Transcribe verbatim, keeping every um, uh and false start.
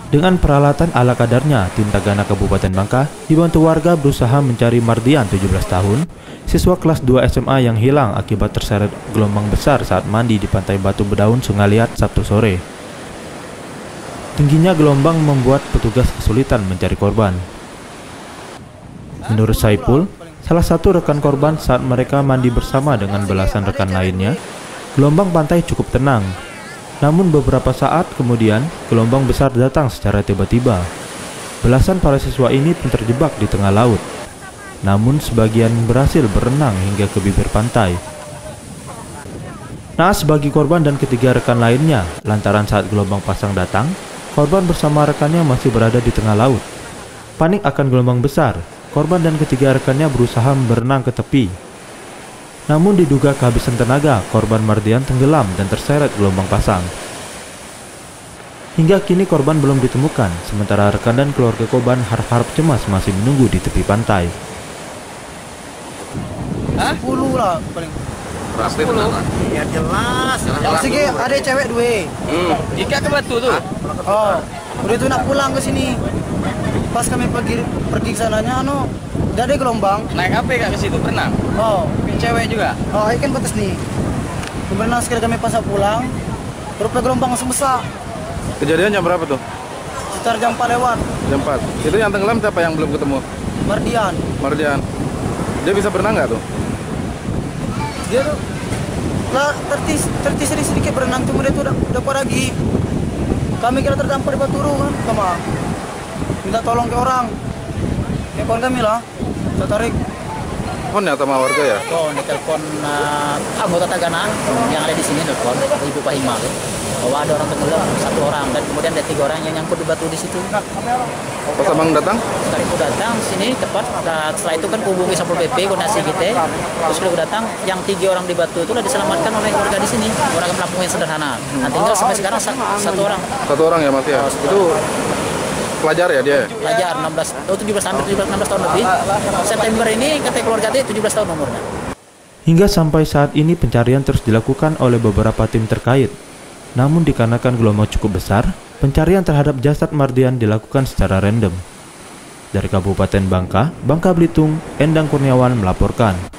Dengan peralatan ala kadarnya, tim Tagana Kabupaten Bangka dibantu warga berusaha mencari Mardian, tujuh belas tahun, siswa kelas dua S M A yang hilang akibat terseret gelombang besar saat mandi di pantai Batu Bedaun, Sungai Liat, Sabtu sore. Tingginya gelombang membuat petugas kesulitan mencari korban. Menurut Saipul, salah satu rekan korban, saat mereka mandi bersama dengan belasan rekan lainnya, gelombang pantai cukup tenang. Namun beberapa saat kemudian, gelombang besar datang secara tiba-tiba. Belasan para siswa ini pun terjebak di tengah laut. Namun sebagian berhasil berenang hingga ke bibir pantai. Naas bagi korban dan ketiga rekan lainnya, lantaran saat gelombang pasang datang, korban bersama rekannya masih berada di tengah laut. Panik akan gelombang besar, korban dan ketiga rekannya berusaha berenang ke tepi. Namun diduga kehabisan tenaga, korban Mardian tenggelam dan terseret gelombang pasang. Hingga kini korban belum ditemukan, sementara rekan dan keluarga korban harap-harap cemas masih menunggu di tepi pantai. Hah? sepuluh lah paling. sepuluh. Ya jelas. Segi ada cewek dua. Hmm. Ikat ke batu tuh. Oh, udah itu nak pulang ke sini. Pas kami pergi pergi ke sananya, anu, udah ada gelombang. Naik apa kak ke situ berenang? Oh, Cewek juga. oh, ikan batas nih. Berenang sekali kami pas pulang, berupa gelombang langsung besar. Kejadian jam berapa tuh? Sekitar jam empat lewat. Jam empat. Itu yang tenggelam siapa yang belum ketemu? Mardian. Mardian. Dia bisa berenang nggak tuh? Dia tuh lah tertis tertis sedikit, sedikit berenang, cuma dia tuh udah udah lagi. Kami kira terdampar di Baturu kan, sama minta tolong ke orang. Ya kawan kami lah, saya tarik. Telepon ya sama warga ya? Oh, ini telepon uh, anggota Tagana yang ada di sini, telepon Ibu Pahima bahwa ada orang tenggelam satu orang, dan kemudian ada tiga orang yang nyangkut di batu di situ. Pas abang datang? Setelah itu datang sini tepat, nah, setelah itu kan hubungi Satpol P P koordinasi kita, terus kalau datang yang tiga orang di batu itu udah diselamatkan oleh warga di sini, warga pelampung yang sederhana. Nah, tinggal sampai sekarang satu orang. Satu orang ya Mas ya? Oh, itu pelajar ya dia? Pelajar enam belas, oh tujuh belas sampai tujuh belas enam belas tahun lebih. September ini kata keluarga dia tujuh belas tahun umurnya. Hingga sampai saat ini pencarian terus dilakukan oleh beberapa tim terkait. Namun dikarenakan gelombang cukup besar, pencarian terhadap jasad Mardian dilakukan secara random. Dari Kabupaten Bangka, Bangka Belitung, Endang Kurniawan melaporkan.